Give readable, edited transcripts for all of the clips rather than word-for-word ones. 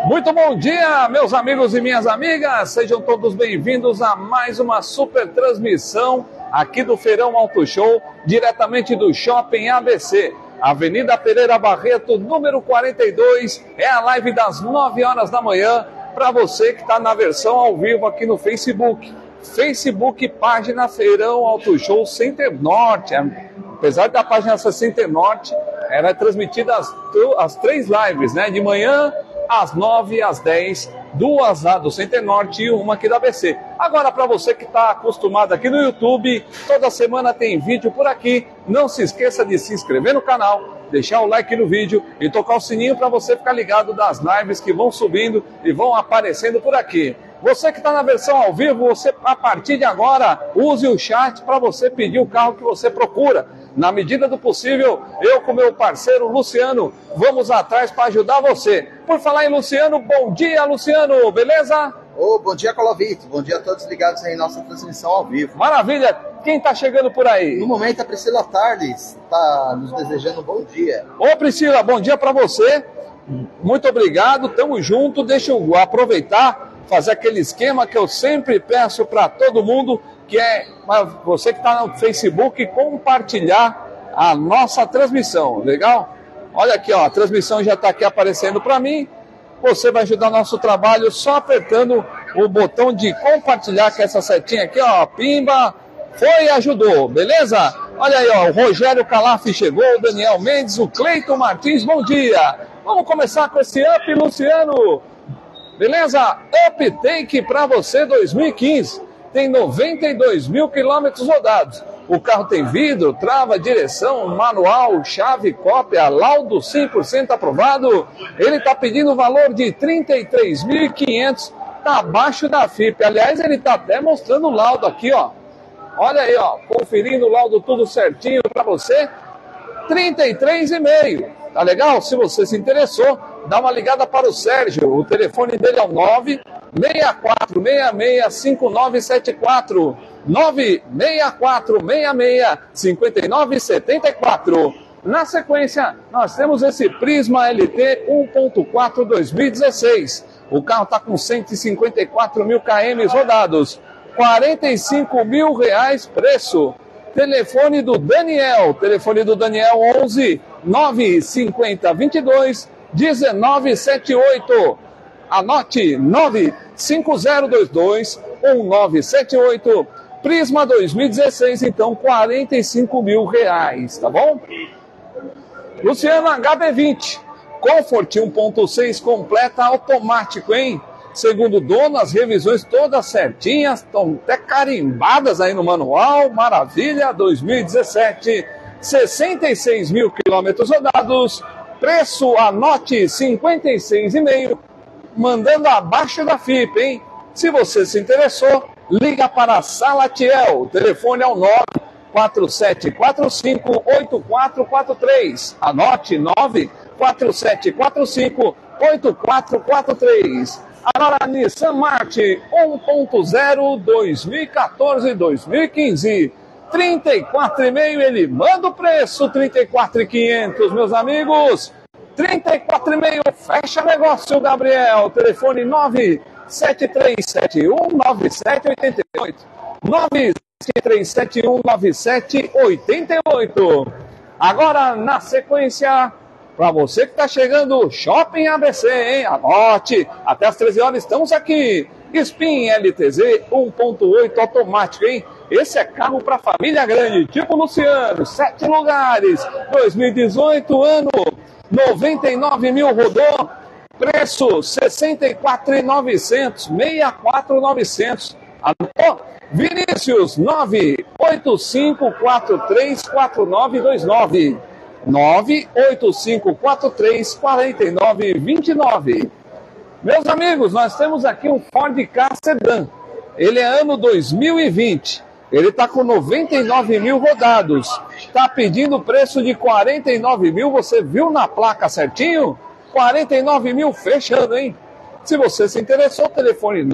Muito bom dia, meus amigos e minhas amigas, sejam todos bem-vindos a mais uma super transmissão aqui do Feirão Auto Show, diretamente do Shopping ABC, Avenida Pereira Barreto, número 42, é a live das 9 horas da manhã, para você que está na versão ao vivo aqui no Facebook, página Feirão Auto Show Center Norte, apesar da página ser Center Norte, ela é transmitida as três lives, né, de manhã, às 9, às 10, duas lá do Center Norte e uma aqui da ABC. Agora, para você que está acostumado aqui no YouTube, toda semana tem vídeo por aqui. Não se esqueça de se inscrever no canal, deixar o like no vídeo e tocar o sininho para você ficar ligado das lives que vão subindo e vão aparecendo por aqui. Você que está na versão ao vivo, você a partir de agora, use o chat para você pedir o carro que você procura. Na medida do possível, eu com meu parceiro Luciano, vamos atrás para ajudar você. Por falar em Luciano, bom dia Luciano, beleza? Bom dia Colovito, bom dia a todos ligados em nossa transmissão ao vivo. Maravilha, quem está chegando por aí? No momento a Priscila Tarles está nos desejando um bom dia. Ô Priscila, bom dia para você, muito obrigado, tamo junto, deixa eu aproveitar, fazer aquele esquema que eu sempre peço para todo mundo, que é você que está no Facebook compartilhar a nossa transmissão, legal? Olha aqui, ó, a transmissão já está aqui aparecendo para mim. Você vai ajudar o nosso trabalho só apertando o botão de compartilhar, que é essa setinha aqui, ó, pimba, foi e ajudou, beleza? Olha aí, ó, o Rogério Calaf chegou, o Daniel Mendes, o Cleiton Martins, bom dia. Vamos começar com esse Up, Luciano. Beleza? Up Take para você 2015. Tem 92 mil quilômetros rodados. O carro tem vidro, trava, direção, manual, chave, cópia, laudo 100% aprovado. Ele está pedindo o valor de R$ 33.500. Está abaixo da FIP. Aliás, ele está até mostrando o laudo aqui, ó. Olha aí, ó. Conferindo o laudo tudo certinho para você. 33,5. Tá legal? Se você se interessou, dá uma ligada para o Sérgio. O telefone dele é o 964665974. 964665974. Na sequência, nós temos esse Prisma LT 1.4 2016. O carro está com 154 mil km rodados. R$45 mil preço. Telefone do Daniel 11 950 22 1978. Anote 95022 1978. Prisma 2016, então R$45 mil, tá bom? Luciano, HB20 Comfort 1.6 completa automático, hein? Segundo o dono, as revisões todas certinhas, estão até carimbadas aí no manual, maravilha, 2017, 66 mil quilômetros rodados, preço, anote, 56,5, mandando abaixo da FIP, hein? Se você se interessou, liga para a Salatiel, o telefone é o 947458443, anote, 947458443. Agora, Nissan March 1.0 2014-2015, 34,5, ele manda o preço, 34.500, meus amigos, 34,5, fecha negócio, Gabriel, telefone 973719788, 973719788. Agora, na sequência, para você que está chegando, Shopping ABC, hein? Anote, até as 13 horas estamos aqui. Spin LTZ 1.8 automático, hein? Esse é carro para família grande, tipo Luciano, 7 lugares, 2018, ano, 99 mil rodou, preço 64.900, 64.900. Anotou? Vinícius, 985434929. 985434929. Meus amigos, nós temos aqui um Ford Ka Sedan. Ele é ano 2020. Ele está com 99 mil rodados. Está pedindo preço de 49 mil. Você viu na placa certinho? 49 mil fechando, hein? Se você se interessou, telefone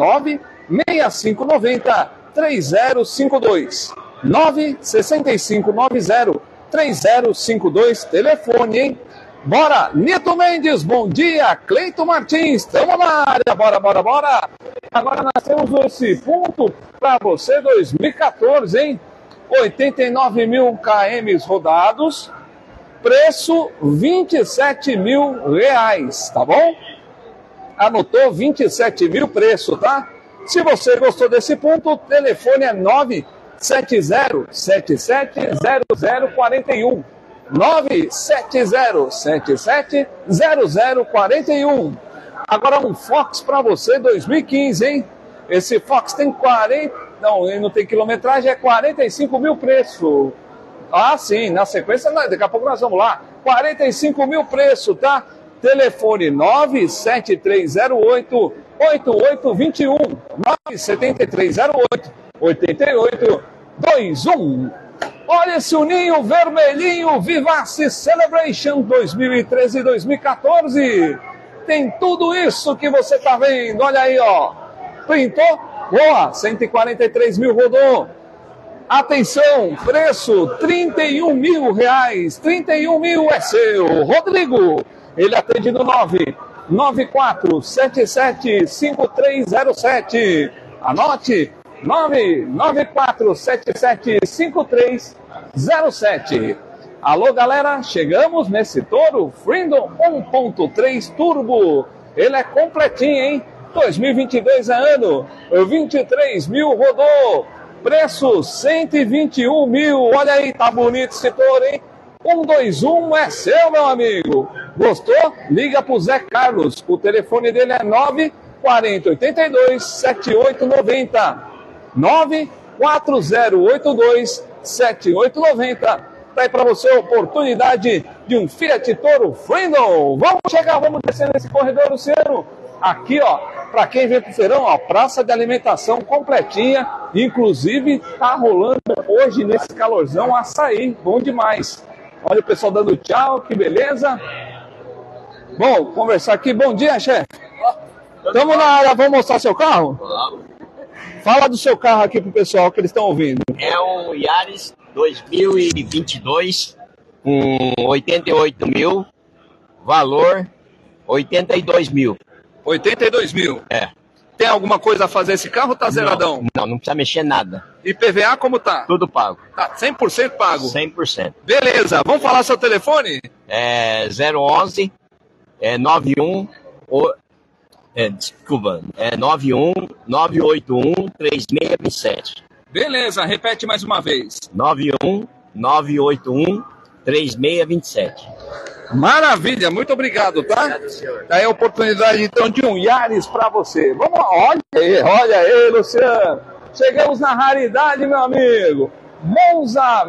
96590-3052. 96590-3052, telefone, hein? Bora, Nito Mendes, bom dia, Cleito Martins, estamos na área, bora. Agora nós temos esse ponto para você 2014, hein? 89 mil km rodados, preço R$27 mil, tá bom? Anotou 27 mil preço, tá? Se você gostou desse ponto, o telefone é 970770041. 970770041. Agora um Fox para você 2015, hein? Esse Fox tem 40... Não, ele não tem quilometragem, é 45 mil preço. Ah, sim, na sequência, daqui a pouco nós vamos lá. 45 mil preço, tá? Telefone 97308-8821. 97308-8821. Olha esse uninho vermelhinho, Vivace Celebration 2013 e 2014. Tem tudo isso que você tá vendo. Olha aí, ó. Pintou? Boa, 143 mil rodou. Atenção, preço R$31 mil. 31 mil é seu. Rodrigo, ele atende no 994775307. Anote, 994775307. Alô, galera, chegamos nesse Toro Freedom 1.3 Turbo. Ele é completinho, hein? 2022 é ano, 23 mil rodou. Preço 121 mil. Olha aí, tá bonito esse Toro, hein? 121 é seu, meu amigo. Gostou? Liga pro Zé Carlos. O telefone dele é 94082-7890. 94082-7890. Tá aí pra você a oportunidade de um Fiat Toro Freedom. Vamos chegar, vamos descer nesse corredor, Luciano. Aqui, ó, para quem vem pro feirão, ó, praça de alimentação completinha. Inclusive, tá rolando hoje nesse calorzão açaí. Bom demais. Olha o pessoal dando tchau, que beleza. Bom, conversar aqui. Bom dia, chefe. Estamos na área, vamos mostrar seu carro? Fala do seu carro aqui pro pessoal que eles estão ouvindo. É um Yaris 2022 com 88 mil, valor 82 mil. 82 mil? É. Tem alguma coisa a fazer esse carro ou tá zeradão? Não precisa mexer nada. E PVA como tá? Tudo pago. Tá 100% pago? 100%. Beleza, vamos falar seu telefone? É 011 91 desculpa, 91 981 3627. Beleza, repete mais uma vez. 91 981 3627. Maravilha, muito obrigado, tá? Obrigado, senhor. Aí a oportunidade então de um Yaris para você. Vamos lá, olha aí, Luciano. Chegamos na raridade, meu amigo. Monza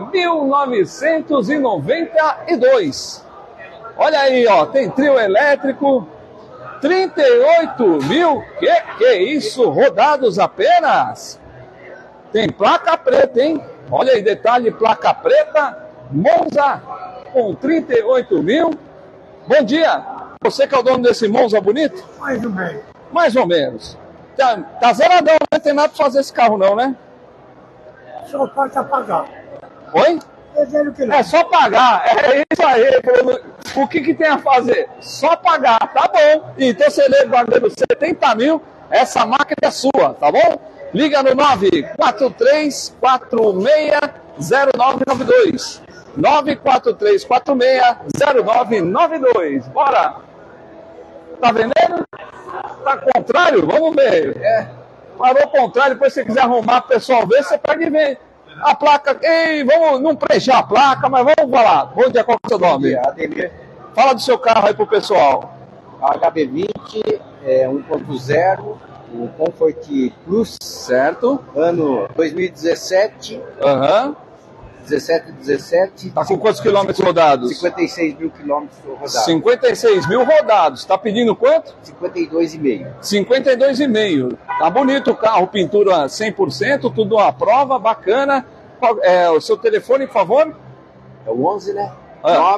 1992. Olha aí, ó, tem trio elétrico. 38 mil, que é isso? Rodados apenas. Tem placa preta, hein? Olha aí, detalhe, placa preta. Monza com 38 mil. Bom dia. Você que é o dono desse Monza bonito? Mais ou menos. Mais ou menos. Tá zeradão, não tem nada pra fazer esse carro não, né? Só falta pagar. Oi? Dizendo que não. É só pagar. É isso aí. O que tem a fazer? Só pagar, tá bom. Então você leva guardando 70 mil, essa máquina é sua, tá bom? Liga no 943460992. 943460992. Bora! Tá vendendo? Tá contrário? Vamos ver. Parou contrário, depois se você quiser arrumar pro pessoal ver, você pega e vem. A placa, ei, vamos não preencher a placa, mas vamos falar. Bom dia, qual é o seu nome? Ademir. Fala do seu carro aí pro pessoal. HB20, 1.0, o Comfort Plus. Certo. Ano 2017. Aham. 17. Tá com quantos quilômetros rodados? 56 mil quilômetros rodados. 56 mil rodados. Tá pedindo quanto? 52,5. 52,5. Tá bonito o carro, pintura 100%, tudo à prova, bacana. O seu telefone, por favor? É o 11, né? Ah.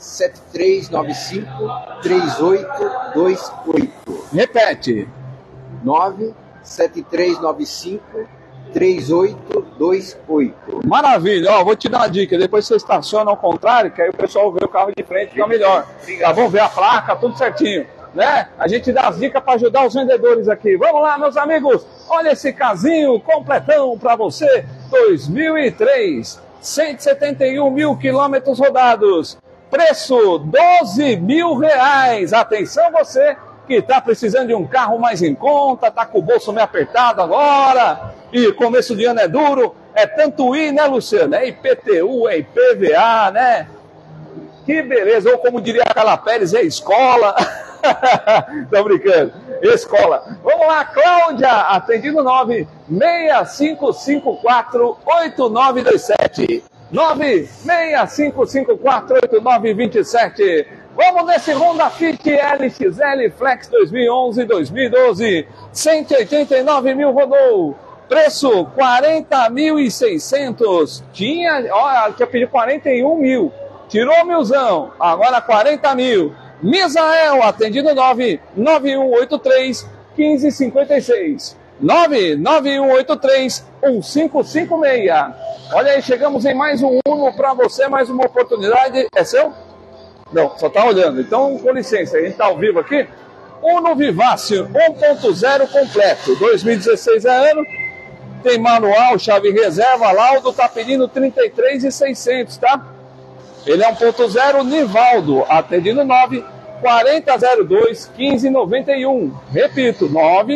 973953828. Repete. 973953828. 28. Maravilha, ó, vou te dar uma dica, depois você estaciona ao contrário, que aí o pessoal vê o carro de frente, fica melhor. Tá bom? Ver a placa, tudo certinho, né? A gente dá as dicas para ajudar os vendedores aqui. Vamos lá, meus amigos, olha esse casinho completão para você, 2003, 171 mil quilômetros rodados, preço 12 mil reais. Atenção você que está precisando de um carro mais em conta, está com o bolso meio apertado agora, e começo de ano é duro, é tanto I, né, Luciano? É IPTU, é IPVA, né? Que beleza, ou como diria a Carla Pérez, é escola. Tô brincando, escola. Vamos lá, Cláudia, atendido 965548927. 965548927. Vamos nesse Honda Fit LXL Flex 2011-2012. 189 mil rodou. Preço 40.600. Tinha pedido 41 mil. Tirou milzão. Agora 40 mil. Misael, atendido 99183-1556. 99183-1556. Olha aí, chegamos em mais um Uno para você, mais uma oportunidade. É seu? Não, só tá olhando. Então, com licença, a gente tá ao vivo aqui. Uno Vivácio 1.0 completo. 2016 é ano. Tem manual, chave reserva. Laudo tá pedindo 33.600, tá? Ele é 1.0 Nivaldo. Atendido 94002-1591. Repito,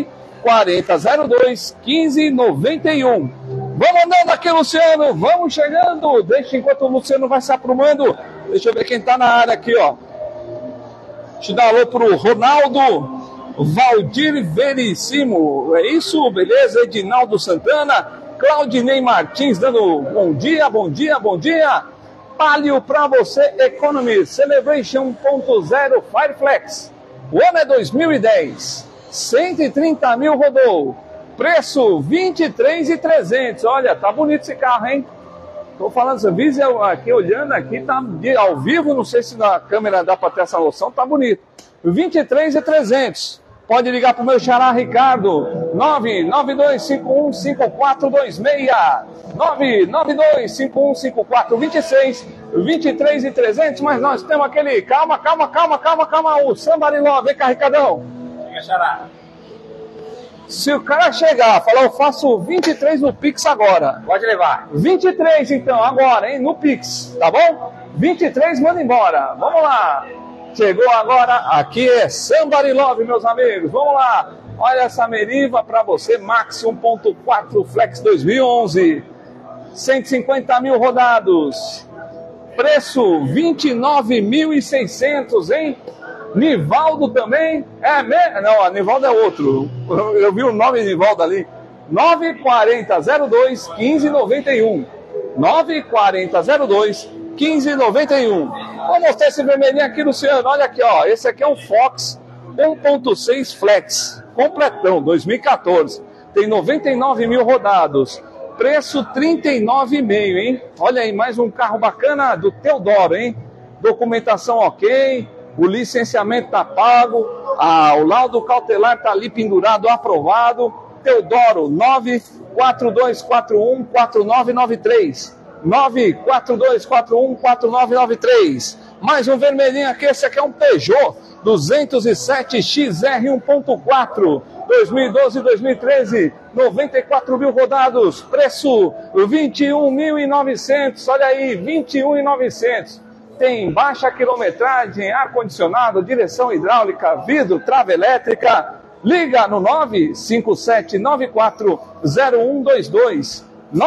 94002-1591. Vamos andando aqui, Luciano. Vamos chegando. Deixa enquanto o Luciano vai se aprumando. Deixa eu ver quem tá na área aqui, ó. Deixa eu dar alô pro Ronaldo Valdir Verissimo. É isso? Beleza? Edinaldo Santana. Claudinei Martins dando bom dia, bom dia, bom dia. Palio pra você, Economy Celebration 1.0 Fireflex. O ano é 2010. 130 mil rodou. Preço 23.300. Olha, tá bonito esse carro, hein? Tô falando, você viu aqui, olhando aqui, tá ao vivo, não sei se na câmera dá para ter essa noção, tá bonito. 23.300. Pode ligar pro meu xará Ricardo, 992515426, 992515426, 23.300, mas nós temos aquele, calma, o Somebody Love, vem cá, Ricardão. Chega, xará. Se o cara chegar, falar, eu faço 23 no Pix agora. Pode levar. 23 então, agora, hein, no Pix, tá bom? 23, manda embora. Vamos lá. Chegou agora, aqui é Somebody Love, meus amigos. Vamos lá. Olha essa Meriva para você, Max 1.4 Flex 2011. 150 mil rodados. Preço 29.600, hein? Nivaldo também. Não, Nivaldo é outro. Eu vi o nome de Nivaldo ali. 94002-1591. 94002-1591. Vou mostrar esse vermelhinho aqui, Luciano. Olha aqui, ó. Esse aqui é um Fox 1.6 Flex. Completão, 2014. Tem 99 mil rodados. Preço 39,5, hein? Olha aí, mais um carro bacana do Teodoro, hein? Documentação ok. O licenciamento está pago, o laudo cautelar está ali pendurado, aprovado. Teodoro, 942414993. 942414993. Mais um vermelhinho aqui, esse aqui é um Peugeot 207 XR 1.4. 2012-2013, 94 mil rodados. Preço 21.900. Olha aí, 21.900. Tem baixa quilometragem, ar-condicionado, direção hidráulica, vidro, trava elétrica. Liga no 957940122.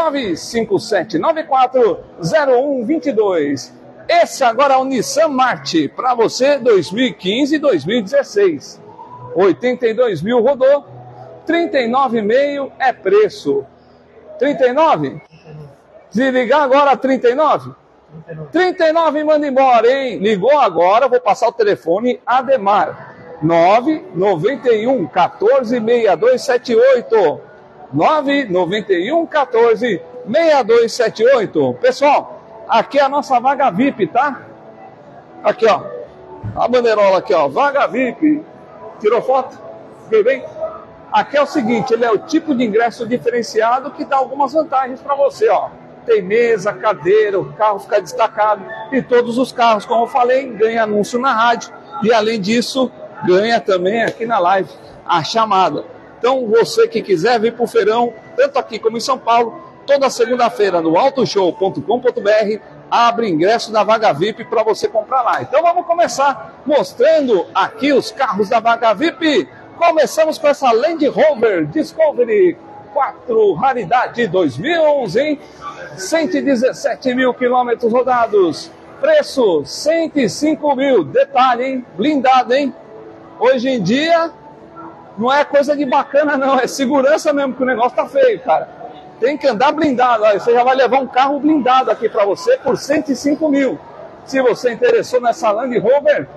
957940122. Esse agora é o Nissan March, para você 2015 e 2016. 82 mil rodou, 39,5 é preço. 39? Se ligar agora 39? 39 manda embora, hein? Ligou agora, vou passar o telefone Ademar. 991 14 6278. 991 14 6278. Pessoal, aqui é a nossa vaga VIP, tá? Aqui, ó. A bandeirola aqui, ó. Vaga VIP. Tirou foto? Veio bem? Aqui é o seguinte, ele é o tipo de ingresso diferenciado que dá algumas vantagens para você, ó. Tem mesa, cadeira, o carro fica destacado. E todos os carros, como eu falei, ganha anúncio na rádio. E além disso, ganha também aqui na live a chamada. Então, você que quiser vir para o feirão, tanto aqui como em São Paulo, toda segunda-feira no autoshow.com.br, abre ingresso da Vaga VIP para você comprar lá. Então, vamos começar mostrando aqui os carros da Vaga VIP. Começamos com essa Land Rover Discovery 4 Raridade 2011, hein? 117 mil quilômetros rodados. Preço 105 mil. Detalhe, hein? Blindado, hein? Hoje em dia não é coisa de bacana, não. É segurança mesmo, que o negócio tá feio, cara. Tem que andar blindado. Olha, você já vai levar um carro blindado aqui para você por 105 mil. Se você interessou nessa Land Rover,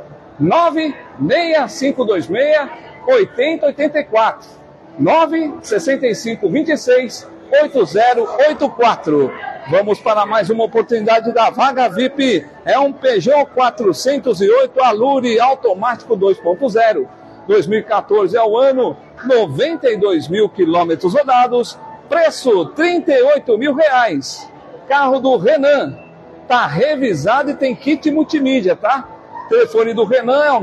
96526-8084. 96526-8084. Vamos para mais uma oportunidade da Vaga VIP. É um Peugeot 408 Allure automático 2.0. 2014 é o ano, 92 mil quilômetros rodados, preço 38 mil reais. Carro do Renan, tá revisado e tem kit multimídia, tá? Telefone do Renan é o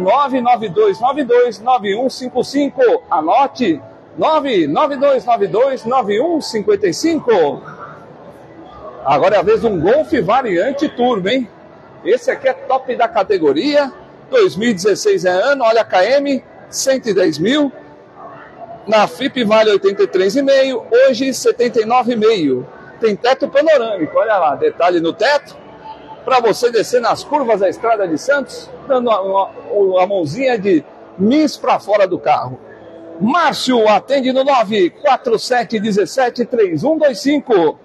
992929155. Anote, 992929155. Agora é a vez de um Golf variante Turbo, hein? Esse aqui é top da categoria. 2016 é ano, olha a KM, 110 mil. Na FIP vale 83,5, hoje 79,5. Tem teto panorâmico, olha lá, detalhe no teto. Para você descer nas curvas da Estrada de Santos, dando a mãozinha de Miss para fora do carro. Márcio atende no 947173125.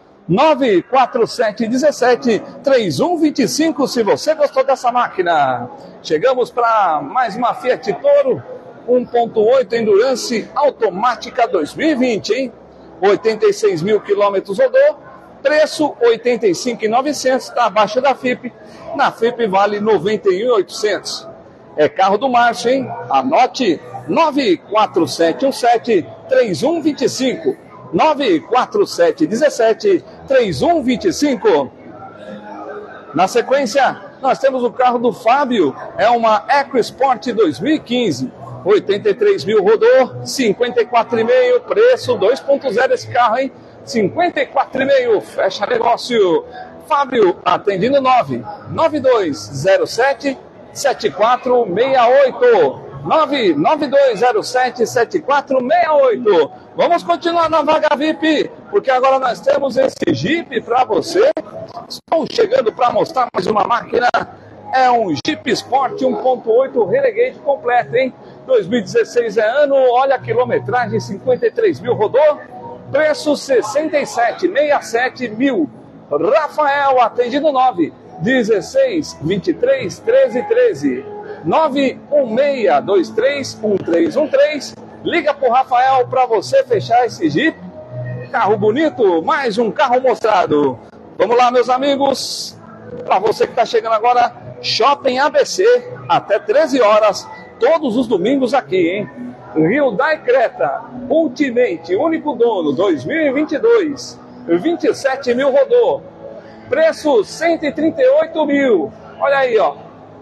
947173125, se você gostou dessa máquina. Chegamos para mais uma Fiat Toro 1.8 Endurance automática 2020, hein? 86 mil quilômetros rodou, preço 85.900, está abaixo da FIP. Na FIP vale 91.800. É carro do Márcio, hein? Anote, 947173125. 947173125. Na sequência, nós temos o carro do Fábio, é uma EcoSport 2015, 83 mil rodou, 54,5, preço 2.0 esse carro, hein? 54,5, fecha negócio. Fábio, atendendo 99207-7468. 99207-7468. Vamos continuar na Vaga VIP, porque agora nós temos esse Jeep para você. Estou chegando para mostrar mais uma máquina. É um Jeep Sport 1.8 Renegade completo, hein? 2016 é ano, olha a quilometragem, 53 mil rodou, preço 67 mil. Rafael, atende no 916-23-1313. 916231313. Liga pro Rafael para você fechar esse Jeep. Carro bonito, mais um carro mostrado. Vamos lá, meus amigos. Para você que está chegando agora, Shopping ABC, até 13 horas, todos os domingos aqui, hein? Hyundai Creta, Ultimate, único dono, 2022, 27 mil rodou, preço 138 mil. Olha aí, ó.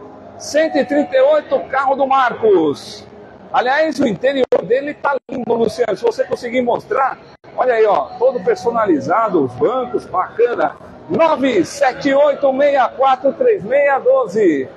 138, carro do Marcos. Aliás, o interior dele tá lindo, Luciano. Se você conseguir mostrar, olha aí, ó, todo personalizado, os bancos, bacana. 978643612.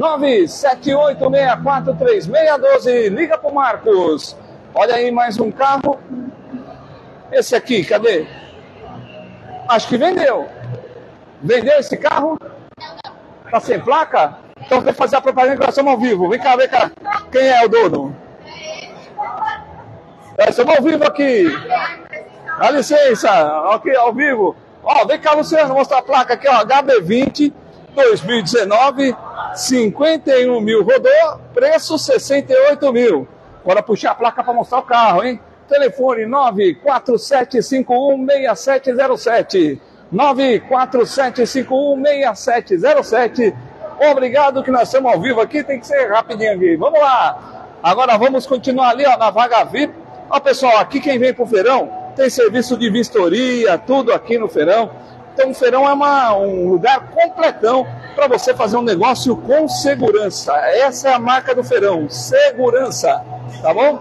978643612. Liga pro Marcos. Olha aí, mais um carro. Esse aqui, cadê? Acho que vendeu. Vendeu esse carro? Tá sem placa? Então vem fazer a propaganda que nós estamos ao vivo. Vem cá, quem é o dono? Estamos ao vivo aqui. Dá licença, aqui ao vivo. Ó, vem cá, Luciano, mostrar a placa aqui, ó. HB20 2019, 51 mil rodou, preço 68 mil. Bora puxar a placa para mostrar o carro, hein? Telefone 947516707. 947516707. Obrigado, que nós estamos ao vivo aqui, tem que ser rapidinho aqui. Vamos lá. Agora vamos continuar ali, ó, na Vaga VIP. Ó, pessoal, aqui quem vem pro feirão tem serviço de vistoria, tudo aqui no feirão. Então o feirão é um lugar completão para você fazer um negócio com segurança. Essa é a marca do feirão, segurança, tá bom?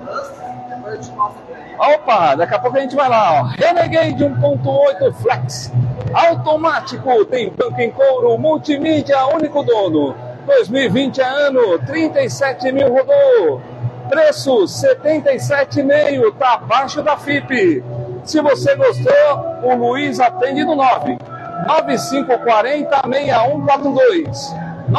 Opa, daqui a pouco a gente vai lá, ó. Renegade 1.8 Flex, automático, tem banco em couro, multimídia, único dono. 2020 é ano, 37 mil rodou. Preço 77,5, tá abaixo da FIP. Se você gostou, o Luiz atende no 99540-6142.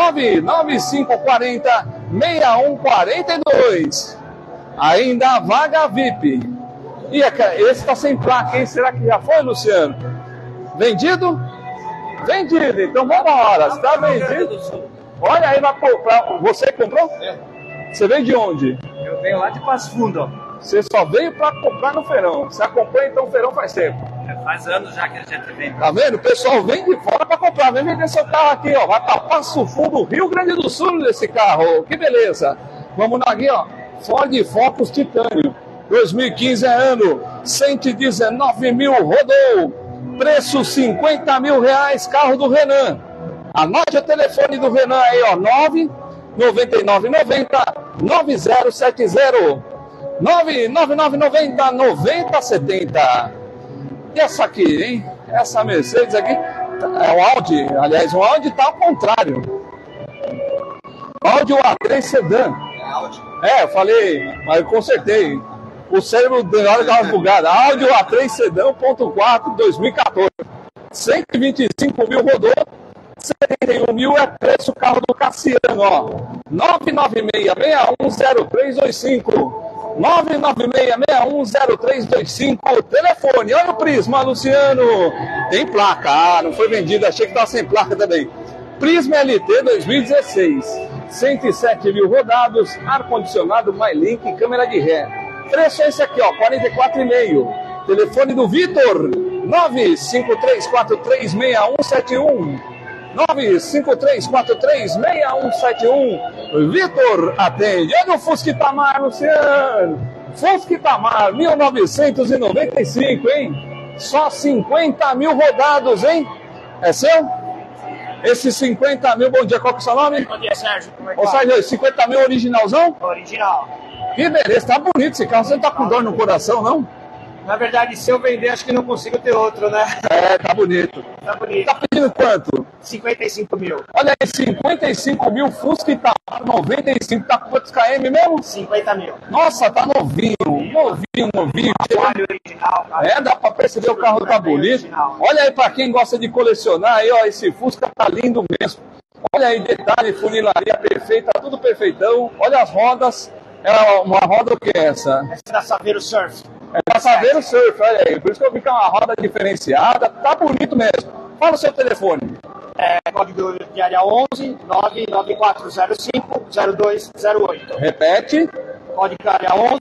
99540-6142. Ainda a vaga VIP. E esse está sem placa, hein? Será que já foi, Luciano? Vendido? Vendido. Então vamos embora. Está vendido? Olha aí, você comprou? É. Você veio de onde? Eu venho lá de Passo Fundo, ó. Você só veio para comprar no feirão. Você acompanha então o feirão faz tempo. Faz anos já que a gente vem. Tá vendo? O pessoal vem de fora para comprar. Vem vender seu carro aqui, ó. Vai para Passo Fundo, Rio Grande do Sul desse carro. Que beleza. Vamos aqui, ó. Ford Focus Titânio. 2015 é ano. 119 mil rodou. Preço 50 mil reais. Carro do Renan. Anote o telefone do Renan aí, ó. 99990-9070. 99990-9070. E essa aqui, hein? Essa Mercedes aqui é um Audi. Aliás, o Audi tá ao contrário. Audi A3 Sedan. É, eu falei, mas eu consertei. O cérebro na hora dava bugada. Audi A3 Sedan 1.4 2014. 125 mil rodou. 71 mil é preço, carro do Cassiano, ó. 996610325. 996610325. Telefone, olha o Prisma, Luciano. Tem placa, não foi vendido, achei que estava sem placa também. Prisma LT 2016. 107 mil rodados, ar-condicionado, MyLink, câmera de ré. Preço é esse aqui, ó, 44,5. Telefone do Vitor, 953436171. 953436171. Vitor atende. Olha o Fusca Itamar, Luciano. Fusca Itamar, 1995, hein? Só 50 mil rodados, hein? É seu? Esses 50 mil, bom dia, qual que é o seu nome? Bom dia, Sérgio. Como é que Ô, Sérgio, 50 mil originalzão? Original. Que beleza, tá bonito esse carro. Você não tá com dor no coração, não? Na verdade, se eu vender, acho que não consigo ter outro, né? É, tá bonito. Tá bonito. Tá pedindo quanto? 55 mil. Olha aí, 55 mil, Fusca Itamar 95, tá com quantos KM mesmo? 50 mil. Nossa, tá novinho. Óleo original. Cara. É, dá pra perceber, o carro tá bonito. Olha aí pra quem gosta de colecionar, aí, ó, esse Fusca tá lindo mesmo. Olha aí, detalhe, funilaria perfeita, tudo perfeitão. Olha as rodas. É uma roda o que é essa? Essa é da Saveiro Surf. É da Saveiro Surf, olha aí. Por isso que eu vi que é uma roda diferenciada. Tá bonito mesmo. Fala o seu telefone. Código de área 11 99405-0208. Repete. Código de área 11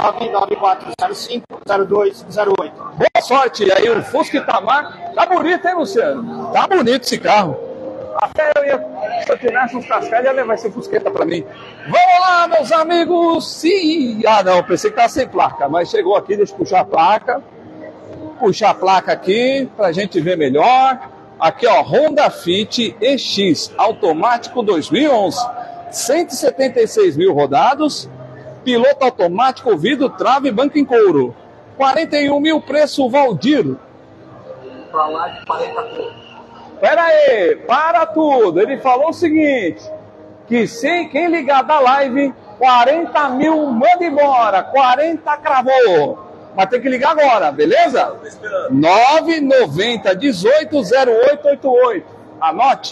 99405-0208. Boa sorte. E aí o Fusca Itamar. Tá bonito, hein, Luciano? Tá bonito esse carro. Até eu ia, se eu tirasse uns cascalhos, ia levar esse Fusqueta pra mim. Vamos lá, meus amigos. Sim. Ah, não, pensei que tava sem placa, mas chegou aqui, deixa eu puxar a placa. Puxar a placa aqui pra gente ver melhor. Aqui, ó, Honda Fit EX, automático 2011. 176 mil rodados. Piloto automático, vidro, trave, banco em couro. 41 mil, preço Valdir. Pra lá de 40 pontos. Pera aí, para tudo. Ele falou o seguinte, que quem ligar da live, 40 mil manda embora, 40 cravou. Mas tem que ligar agora, beleza? 990-18-0888. Anote,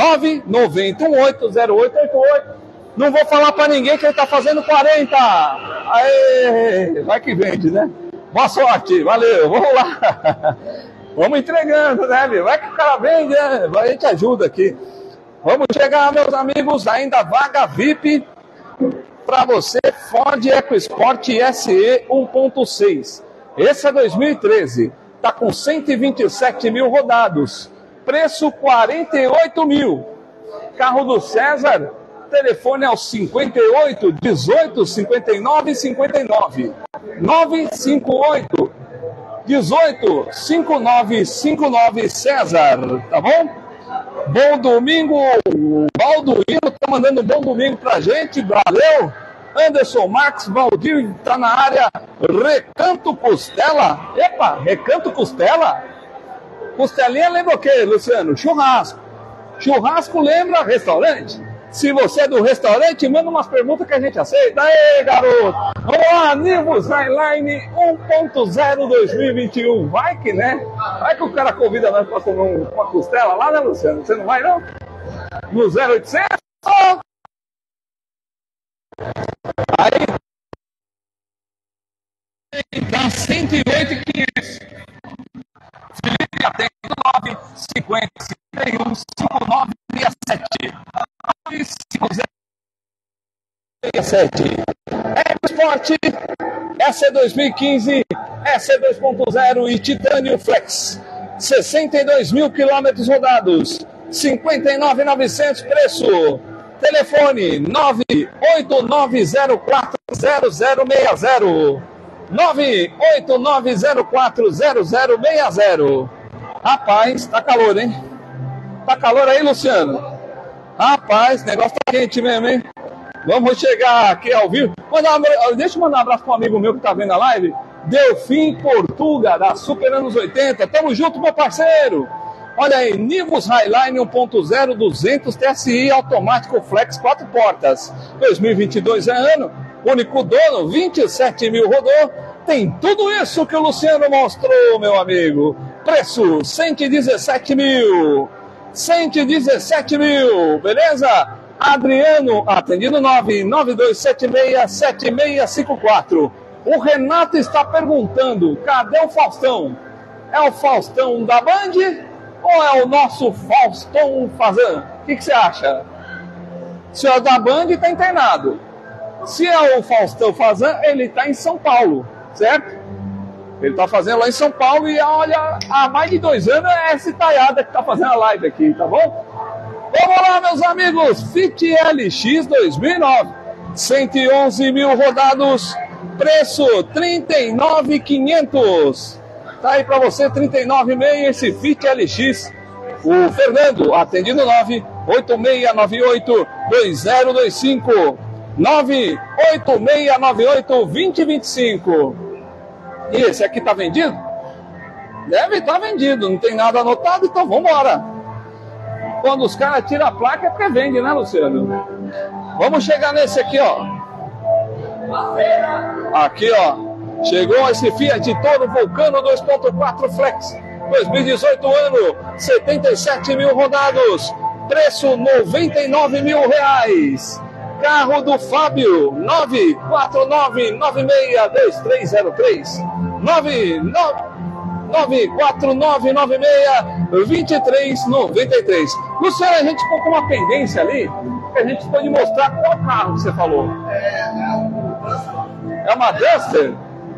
990-18-0888. Não vou falar pra ninguém que ele tá fazendo 40. Aê, vai que vende, né? Boa sorte, valeu, vamos lá. Vamos entregando, né, meu? Vai que o cara vende, né? A gente ajuda aqui. Vamos chegar, meus amigos, ainda vaga VIP para você, Ford EcoSport SE 1.6. Esse é 2013. Tá com 127 mil rodados. Preço 48 mil. Carro do César. Telefone é o 58 18 59 59. 958 18 5959 César, tá bom? Bom domingo, o Balduino tá mandando bom domingo pra gente, valeu. Anderson Marques, Valdir tá na área, Recanto Costela, epa, Recanto Costela? Costelinha lembra o quê, Luciano? Churrasco. Churrasco lembra restaurante. Se você é do restaurante, manda umas perguntas que a gente aceita. Aê, garoto! Vamos lá, Nivus Highline 1.0 2021. Vai que, né? Vai que o cara convida nós pra comer uma costela lá, né, Luciano? Você não vai, não? No 0800? Aí dá 108,500. Felipe atende 9 50 51 59 67. É Esporte, essa é 2015, essa é 2.0 e Titânio Flex. 62 mil quilômetros rodados, 59.900 preço. Telefone 989040060. 989040060. Rapaz, tá calor, hein? Tá calor aí, Luciano? Rapaz, o negócio tá quente mesmo, hein? Vamos chegar aqui ao vivo. Deixa eu mandar um abraço para um amigo meu que tá vendo a live. Delfim Portuga, da Super Anos 80. Tamo junto, meu parceiro. Olha aí, Nivus Highline 1.0 200 TSI automático flex 4 portas. 2022 é ano. Único dono, 27 mil rodou. Tem tudo isso que o Luciano mostrou, meu amigo. Preço, 117 mil. 117 mil, beleza? Adriano, atendido 992767654. O Renato está perguntando, cadê o Faustão? É o Faustão da Band ou é o nosso Faustão Fazan? O que você acha? Se é o da Band, está internado. Se é o Faustão Fazan, ele está em São Paulo, certo? Ele está fazendo lá em São Paulo e olha, há mais de 2 anos é essa taiada que está fazendo a live aqui, tá bom? Vamos lá, meus amigos, Fit LX 2009, 111 mil rodados, preço 39.500. Tá aí para você, 39,5 esse Fit LX. O Fernando, atendido 98698-2025. 98698-2025. E esse aqui tá vendido? Deve estar vendido, não tem nada anotado, então vamos embora. Quando os caras tiram a placa é porque vende, né, Luciano? Vamos chegar nesse aqui, ó. Aqui, ó. Chegou esse Fiat Toro Vulcano 2.4 Flex. 2018 ano, 77 mil rodados. Preço 99 mil reais. Carro do Fábio, 949962303. 949962393. Luciano, a gente colocou uma pendência ali que a gente pode mostrar qual carro que você falou. É uma Duster?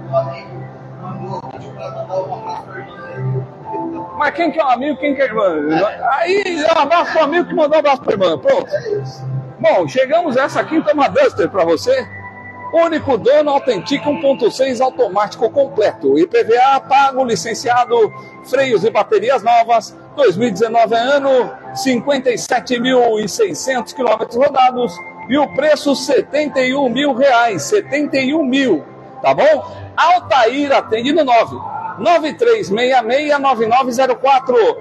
Mas quem que é um amigo, quem que é irmã? Aí, um abraço para o amigo que mandou um abraço para a irmã. Pronto. Bom, chegamos a essa quinta, uma Duster para você. Único dono, Authentic 1.6 automático completo. IPVA pago, licenciado, freios e baterias novas. 2019 é ano, 57.600 quilômetros rodados. E o preço, 71 mil reais. 71 mil, tá bom? Altair, atendido 993669904.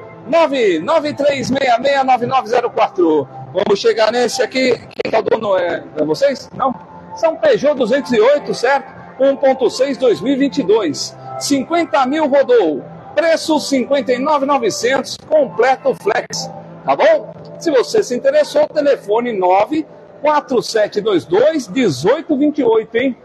993669904. Vamos chegar nesse aqui. Quem é o dono? É vocês? Não? São Peugeot 208, certo? 1.6 2022. 50 mil rodou. Preço 59.900, completo flex. Tá bom? Se você se interessou, telefone 94722-1828, hein?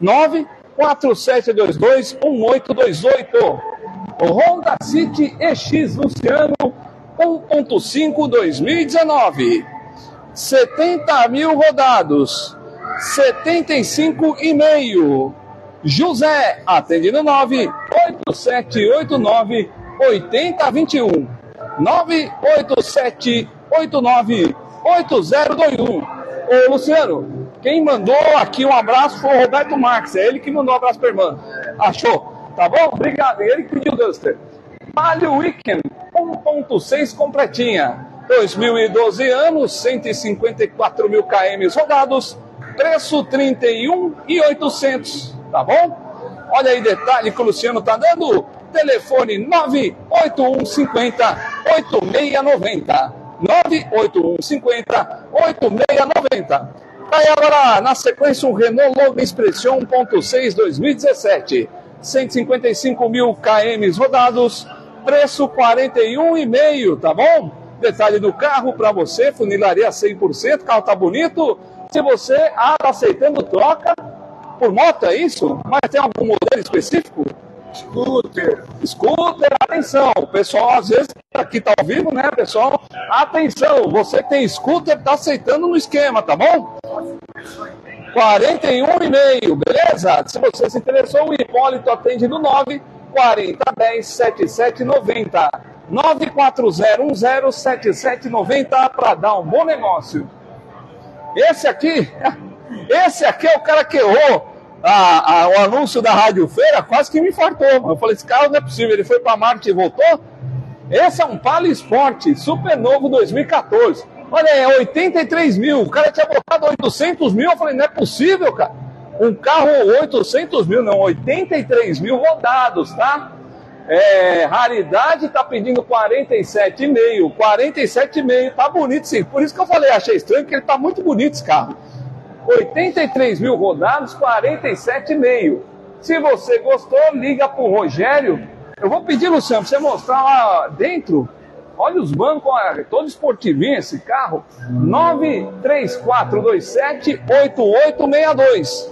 94722-1828. Honda City EX Luciano 1.5 2019. 70 mil rodados. 75,5. José, atendido 98789-8021. 98789-8021. Ô, Luciano, Quem mandou aqui um abraço foi o Roberto Marques. É ele que mandou um abraço pra irmã. Achou? Tá bom? Obrigado. Ele que pediu, Duster. Palio Weekend 1.6 completinha. 2012 anos, 154 mil km rodados. Preço 31.800. Tá bom? Olha aí detalhe que o Luciano tá dando. Telefone 98150-8690. 98150-8690. Aí agora, na sequência, um Renault Logan Expression 1.6 2017. 155 mil km rodados. Preço 41,5, tá bom? Detalhe do carro para você, funilaria 100%, carro tá bonito. Se você tá aceitando troca por moto, é isso? Mas tem algum modelo específico? Scooter, atenção, o pessoal às vezes aqui tá ao vivo, né, pessoal? Atenção, você que tem scooter, tá aceitando no esquema, tá bom? 41,5, beleza? Se você se interessou, o Hipólito atende no 940107790. 940107790 para dar um bom negócio. Esse aqui é o cara que errou o anúncio da Rádio Feira, quase que me infartou. Eu falei, esse cara não é possível, ele foi para Marte e voltou? Esse é um Palio Sport, super novo 2014. Olha aí, 83 mil, o cara tinha botado 800 mil, eu falei, não é possível, cara. Um carro 800 mil, não, 83 mil rodados, tá? Raridade tá pedindo 47,5, 47,5, tá bonito sim. Por isso que eu falei, achei estranho, porque ele tá muito bonito esse carro. 83 mil rodados, 47,5. Se você gostou, liga pro Rogério. Eu vou pedir, Luciano, pra você mostrar lá dentro. Olha os bancos, todo esportivinho esse carro. 93427-8862.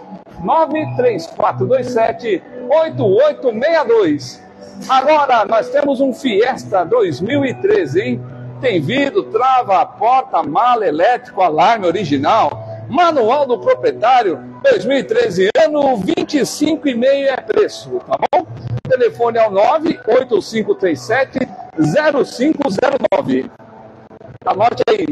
93427-8862. Agora, nós temos um Fiesta 2013, hein? Tem vidro, trava, porta, mala, elétrico, alarme original. Manual do proprietário, 2013 ano, 25,5 é preço, tá bom? Telefone é o 98537-0509. Anote aí,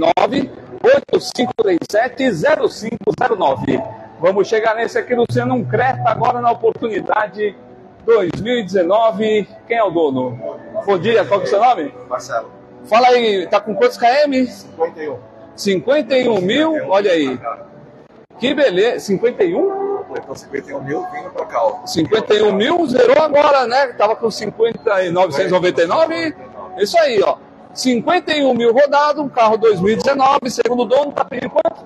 98537-0509. Vamos chegar nesse aqui, Luciano, um Creta, agora na oportunidade 2019. Quem é o dono? Bom dia, qual que é o seu nome? Marcelo. Fala aí, tá com quantos km? 51. 51 mil, olha aí. Que beleza, 51? Completou 51 mil, vindo pra cá, ó. 51 mil, zerou agora, né? Tava com 50.999. Isso aí, ó. 51 mil rodado, um carro 2019, segundo o dono, tá pedindo quanto?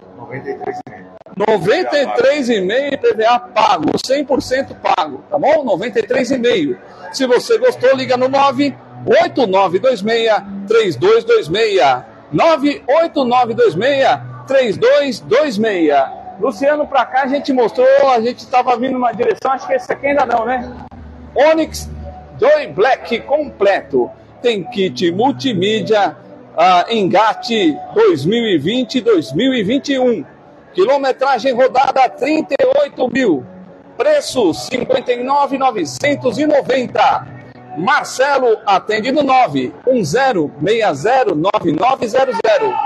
93,5 IPVA pago, 100% pago, tá bom? 93,5. Se você gostou, liga no 98926-3226. 98926-3226. Luciano, pra cá a gente mostrou, a gente tava vindo numa direção, acho que esse aqui ainda não, né? Onix Joy Black completo. Tem kit multimídia, engate 2020-2021. Quilometragem rodada 38 mil. Preço 59.990. Marcelo atende no 910609900.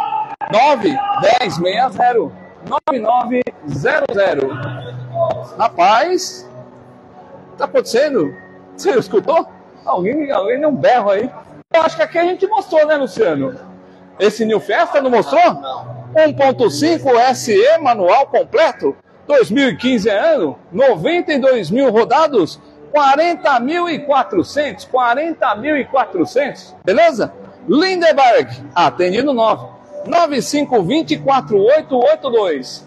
910609900. Rapaz, tá acontecendo? Você escutou? Alguém deu um berro aí. Eu acho que aqui a gente mostrou, né, Luciano? Esse New Fiesta não mostrou? 1.5 SE manual completo, 2015 ano, 92 mil rodados, 40.400, 40.400, beleza? Lindeberg, atende no 99520-4882,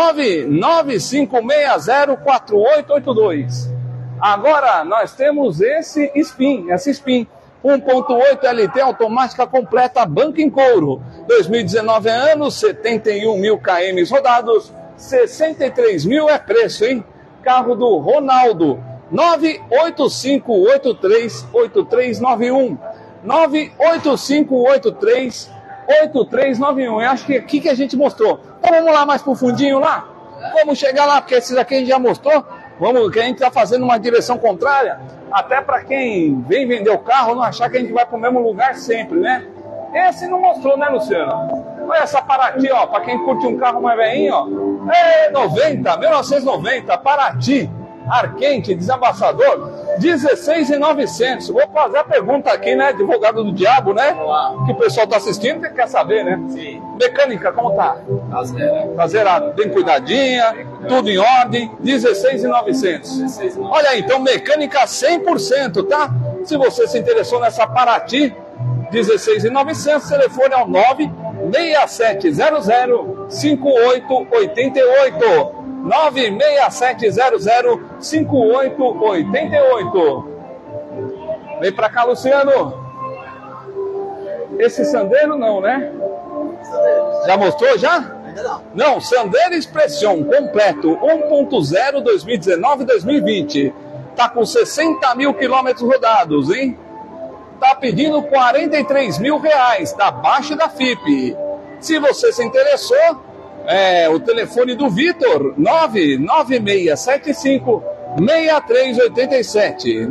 99560-4882. Agora nós temos essa Spin, 1.8 LT automática completa, banco em couro, 2019 anos, 71 mil km rodados, 63 mil é preço, hein? Carro do Ronaldo, 98583-8391, 98583-8391. Eu acho que aqui que a gente mostrou. Então vamos lá mais pro fundinho lá? Vamos chegar lá, porque esses aqui a gente já mostrou. Vamos, que a gente está fazendo uma direção contrária, até para quem vem vender o carro não achar que a gente vai para o mesmo lugar sempre, né? Esse não mostrou, né, Luciano? Olha essa Paraty, ó, para quem curte um carro mais velhinho, ó. 1990, Paraty, ar quente, desabaçador, 16.900. Vou fazer a pergunta aqui, né, advogado do diabo, né? Que o pessoal tá assistindo e quer saber, né? Sim. Mecânica, como tá? Tá zero. Tá zerado, bem cuidadinha, tudo em ordem, 16.900. Olha aí, então mecânica 100%, tá? Se você se interessou nessa Paraty, 16.900, telefone é o 967005888. 967005888. Vem pra cá, Luciano. Esse Sandero não, né? Já mostrou já? Ainda não. Não, Sandero Expression completo 1.0 2019-2020. Tá com 60 mil quilômetros rodados, hein? Tá pedindo 43 mil reais, tá abaixo da FIP. Se você se interessou, o telefone do Vitor, 99675-6387.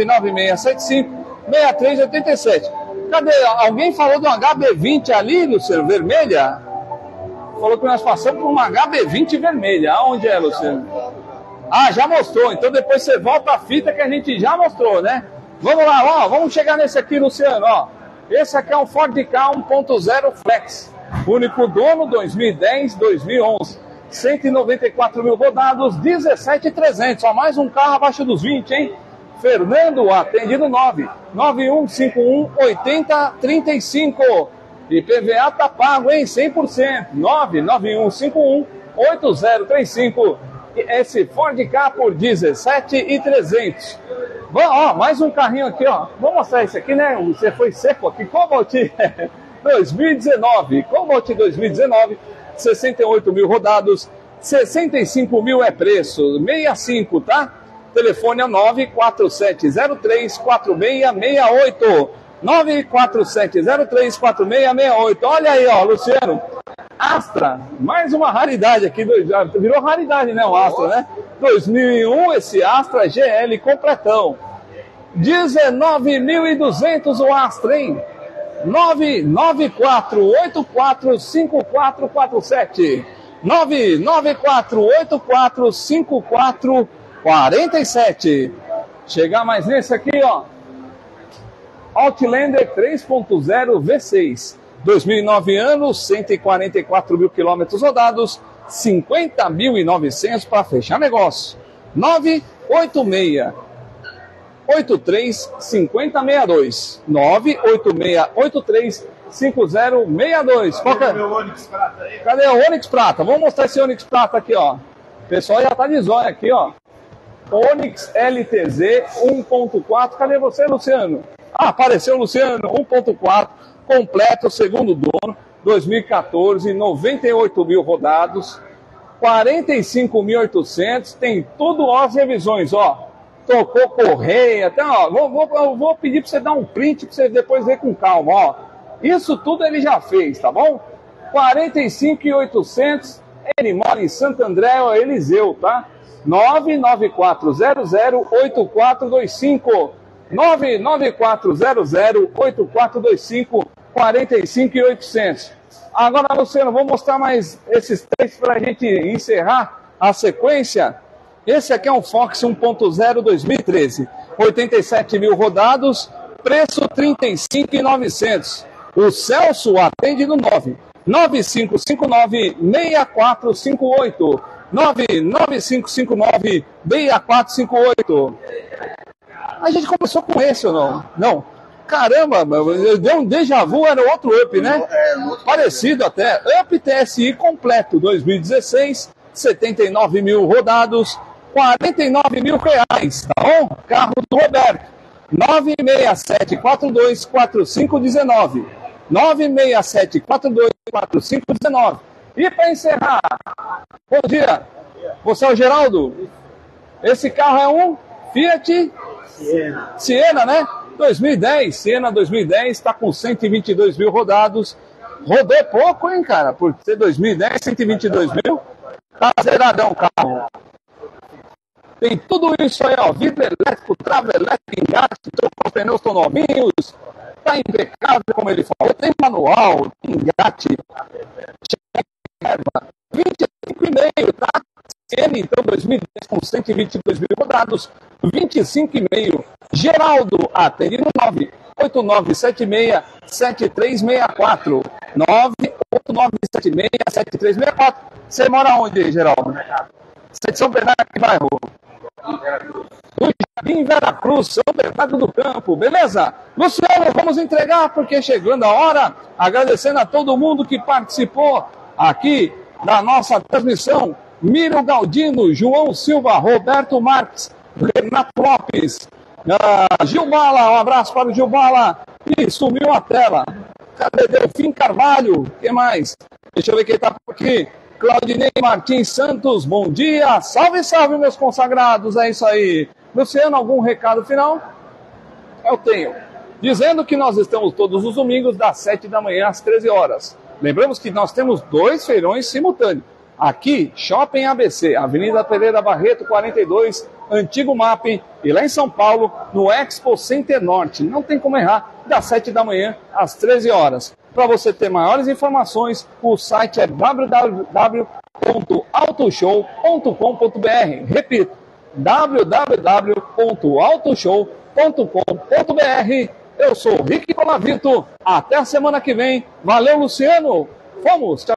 99675-6387. Cadê? Alguém falou do HB20 ali, Luciano, vermelha? Falou que nós passamos por uma HB20 vermelha. Aonde é, Luciano? Ah, já mostrou. Então depois você volta a fita que a gente já mostrou, né? Vamos lá, ó. Vamos chegar nesse aqui, Luciano, ó. Esse aqui é um Ford Ka 1.0 Flex. Único dono, 2010, 2011. 194 mil rodados, 17.300. Só mais um carro abaixo dos 20, hein? Fernando, atende no 99151-8035. IPVA tá pago, hein? 100%. 99151-8035. Esse Ford Ka por 17.300. Bom, ó, mais um carrinho aqui, ó. Vou mostrar esse aqui, né? Você foi seco aqui. Cobalt 2019. Cobalt 2019. 68 mil rodados. 65 mil é preço. 65, tá? Telefone é 94703-4668. 94703-4668. Olha aí, ó, Luciano. Astra, mais uma raridade aqui. Já virou raridade, né? O Astra, né? 2001, esse Astra GL completão. 19.200 o Astra, hein? 994845447. 994845447. Chegar mais nesse aqui, ó. Outlander 3.0 V6. 2009 anos, 144 mil quilômetros rodados, 50.900 para fechar negócio. 986-83-5062. 986-83-5062. Cadê o Onix Prata? Vamos mostrar esse Onix Prata aqui, ó. O pessoal já tá de zóio aqui, ó. Onix LTZ 1.4. Cadê você, Luciano? Ah, apareceu o Luciano, 1.4. Completo, segundo dono, 2014, 98 mil rodados, 45.800, tem tudo, ó, as revisões, ó, tocou correia, até, ó, vou pedir para você dar um print para você depois ver com calma, ó, isso tudo ele já fez, tá bom? 45.800, ele mora em Santo André, ó, Eliseu, tá? 994008425. 994008425, 45.800. Agora, Luciano, vou mostrar mais esses três para a gente encerrar a sequência. Esse aqui é um Fox 1.0 2013, 87 mil rodados, preço 35.900. O Celso atende no 99559-6458. 99559-6458. A gente começou com esse ou não? Não. Caramba, deu um déjà vu, era outro Up, né? Parecido até. Up TSI completo, 2016, 79 mil rodados, 49 mil reais, tá bom? Carro do Roberto. 967424519. 967424519. E para encerrar, bom dia. Você é o Geraldo? Esse carro é um Fiat Siena, né? 2010, Siena 2010, está com 122 mil rodados. Rodou pouco, hein, cara? Por ser 2010, 122 mil. Tá zeradão o carro. Tem tudo isso aí, ó. Vidro elétrico, trava elétrica, engate, trocou os pneus, estão novinhos. Tá impecável, como ele falou. Tem manual, tem engate. 25,5 5,5, tá? CN, então, 2010 com 122 mil rodados, 25,5. Geraldo, atende no 98976-7364. 98976-7364. Você mora onde, Geraldo? Você é de São Bernardo, que bairro? Do Jardim Veracruz, São Bernardo do Campo, beleza? Luciano, vamos entregar porque chegando a hora, agradecendo a todo mundo que participou aqui da nossa transmissão. Miro Galdino, João Silva, Roberto Marques, Renato Lopes, Gil Bala, um abraço para o Gil Bala. Ih, sumiu a tela. Cadê Delfim Carvalho? Quem mais? Deixa eu ver quem está por aqui. Claudinei Martins Santos, bom dia. Salve, salve, meus consagrados. É isso aí. Luciano, algum recado final? Eu tenho. Dizendo que nós estamos todos os domingos, das 7 da manhã às 13 horas. Lembramos que nós temos 2 feirões simultâneos. Aqui, Shopping ABC, Avenida Pereira Barreto, 42, Antigo MAP. E lá em São Paulo, no Expo Center Norte. Não tem como errar, das 7 da manhã às 13 horas. Para você ter maiores informações, o site é www.autoshow.com.br. Repito, www.autoshow.com.br. Eu sou o Rick Colavito. Até a semana que vem. Valeu, Luciano. Fomos. Tchau.